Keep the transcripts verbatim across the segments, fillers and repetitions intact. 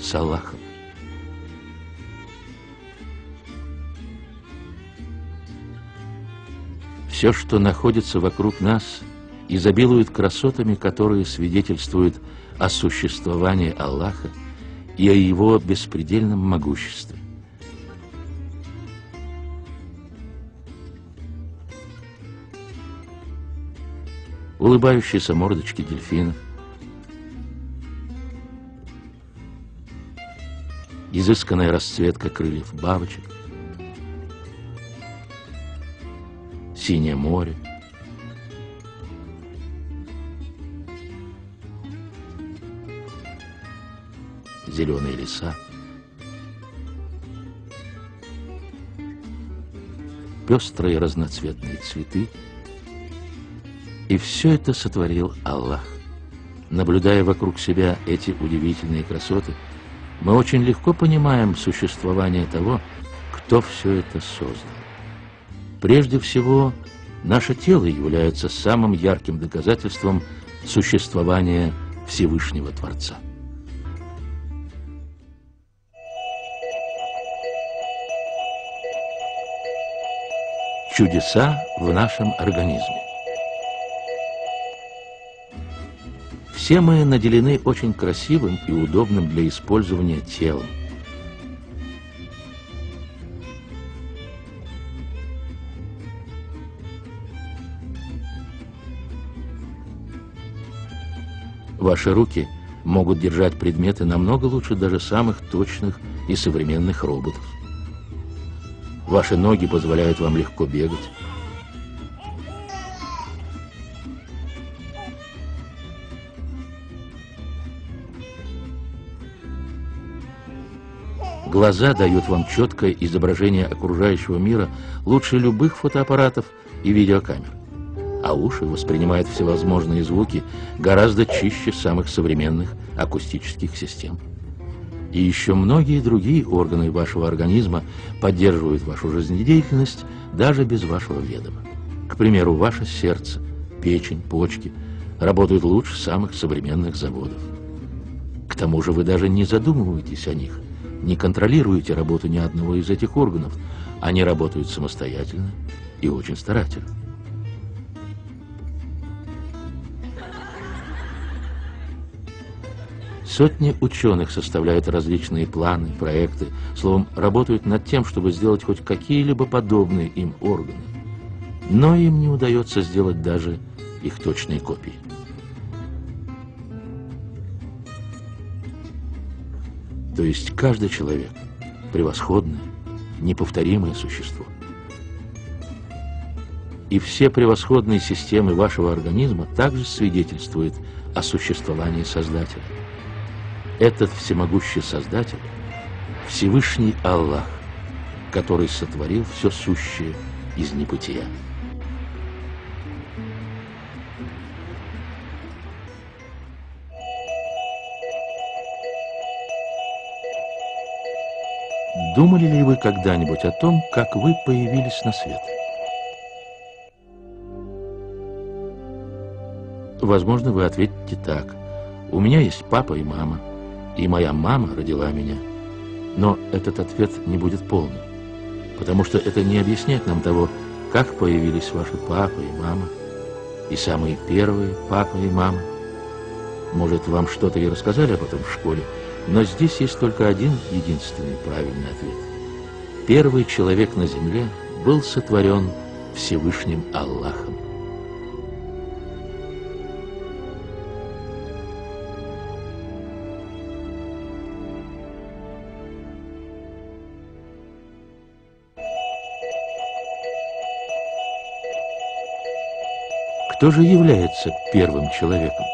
с Аллахом. Все, что находится вокруг нас, изобилует красотами, которые свидетельствуют о существовании Аллаха и о Его беспредельном могуществе. Улыбающиеся мордочки дельфинов, изысканная расцветка крыльев бабочек, синее море, зеленые леса, пестрые разноцветные цветы. И все это сотворил Аллах. Наблюдая вокруг себя эти удивительные красоты, мы очень легко понимаем существование того, кто все это создал. Прежде всего, наше тело является самым ярким доказательством существования Всевышнего Творца. Чудеса в нашем организме. Все мы наделены очень красивым и удобным для использования телом. Ваши руки могут держать предметы намного лучше даже самых точных и современных роботов. Ваши ноги позволяют вам легко бегать. Глаза дают вам четкое изображение окружающего мира лучше любых фотоаппаратов и видеокамер. А уши воспринимают всевозможные звуки гораздо чище самых современных акустических систем. И еще многие другие органы вашего организма поддерживают вашу жизнедеятельность даже без вашего ведома. К примеру, ваше сердце, печень, почки работают лучше самых современных заводов. К тому же вы даже не задумываетесь о них, не контролируете работу ни одного из этих органов. Они работают самостоятельно и очень старательно. Сотни ученых составляют различные планы, проекты, словом, работают над тем, чтобы сделать хоть какие-либо подобные им органы. Но им не удается сделать даже их точные копии. То есть каждый человек – превосходное, неповторимое существо. И все превосходные системы вашего организма также свидетельствуют о существовании Создателя. Этот всемогущий Создатель – Всевышний Аллах, который сотворил все сущее из небытия. Думали ли вы когда-нибудь о том, как вы появились на свет? Возможно, вы ответите так. У меня есть папа и мама, и моя мама родила меня. Но этот ответ не будет полным, потому что это не объясняет нам того, как появились ваши папа и мама, и самые первые папа и мама. Может, вам что-то и рассказали об этом в школе, но здесь есть только один единственный правильный ответ. Первый человек на земле был сотворен Всевышним Аллахом. Кто же является первым человеком?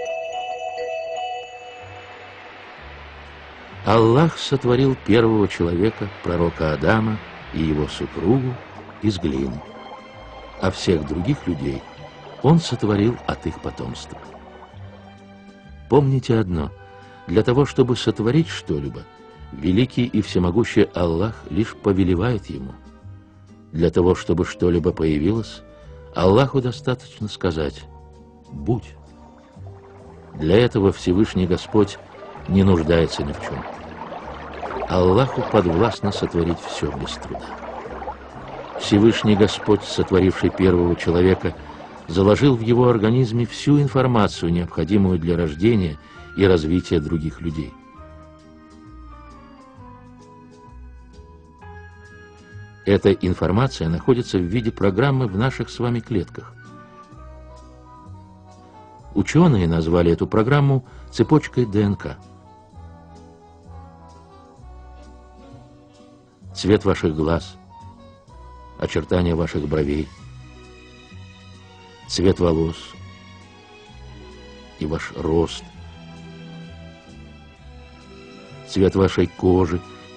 Аллах сотворил первого человека, пророка Адама, и его супругу из глины, а всех других людей Он сотворил от их потомства. Помните одно: для того, чтобы сотворить что-либо, великий и всемогущий Аллах лишь повелевает ему. Для того, чтобы что-либо появилось, Аллаху достаточно сказать «будь». Для этого Всевышний Господь не нуждается ни в чем. Аллаху подвластно сотворить все без труда. Всевышний Господь, сотворивший первого человека, заложил в его организме всю информацию, необходимую для рождения и развития других людей. Эта информация находится в виде программы в наших с вами клетках. Ученые назвали эту программу цепочкой ДНК. Цвет ваших глаз, очертания ваших бровей, цвет волос и ваш рост, цвет вашей кожи,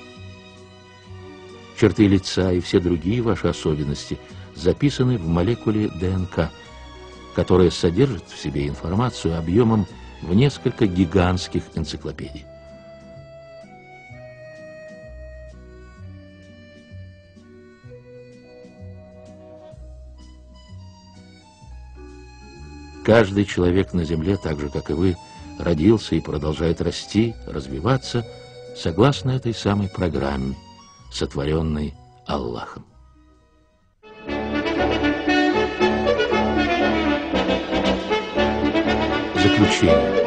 черты лица и все другие ваши особенности записаны в молекуле ДНК, которая содержит в себе информацию объемом в несколько гигантских энциклопедий. Каждый человек на Земле, так же, как и вы, родился и продолжает расти, развиваться, согласно этой самой программе, сотворенной Аллахом. Заключение.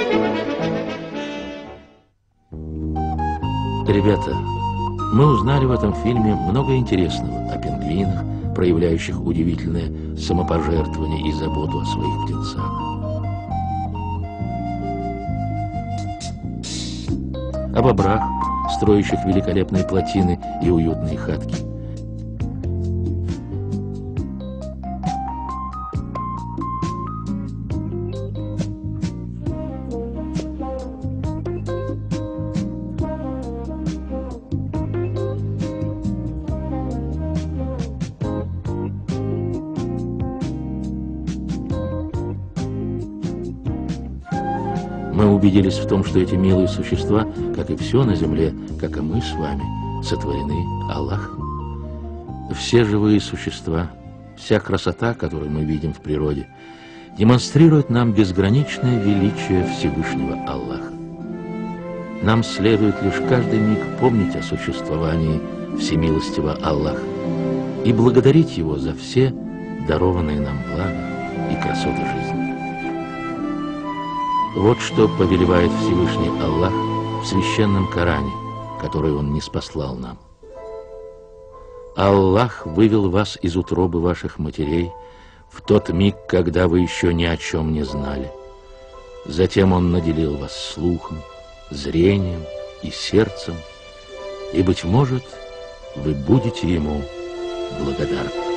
Ребята, мы узнали в этом фильме много интересного о пингвинах, проявляющих удивительное самопожертвование и заботу о своих птенцах. О бобрах, строящих великолепные плотины и уютные хатки. Мы убедились в том, что эти милые существа, как и все на земле, как и мы с вами, сотворены Аллахом. Все живые существа, вся красота, которую мы видим в природе, демонстрирует нам безграничное величие Всевышнего Аллаха. Нам следует лишь каждый миг помнить о существовании всемилостивого Аллаха и благодарить Его за все дарованные нам блага и красоты жизни. Вот что повелевает Всевышний Аллах в священном Коране, который Он ниспослал нам. Аллах вывел вас из утробы ваших матерей в тот миг, когда вы еще ни о чем не знали. Затем Он наделил вас слухом, зрением и сердцем, и, быть может, вы будете Ему благодарны.